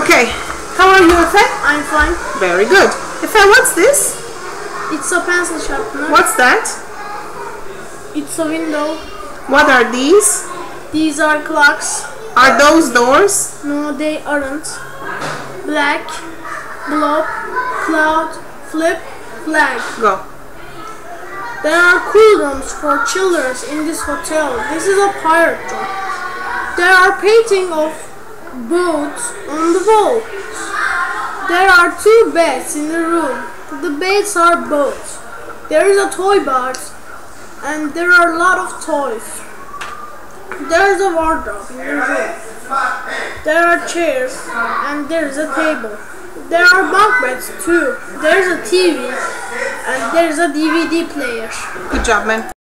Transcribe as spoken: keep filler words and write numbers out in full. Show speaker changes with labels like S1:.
S1: Okay, how are you, Efe?
S2: I'm fine.
S1: Very good. Efe, what's this?
S2: It's a pencil sharpener.
S1: What's that?
S2: It's a window.
S1: What are these?
S2: These are clocks.
S1: Are those doors?
S2: No, they aren't. Black, blob, cloud, flip, flag.
S1: Go.
S2: There are cool rooms for children in this hotel. This is a pirate joke. There are painting of boats on the wall. There are two beds in the room. The beds are boats. There is a toy box and there are a lot of toys. There is a wardrobe in the room. There are chairs and there is a table. There are bunk beds too. There is a T V and there is a D V D player.
S1: Good job, man.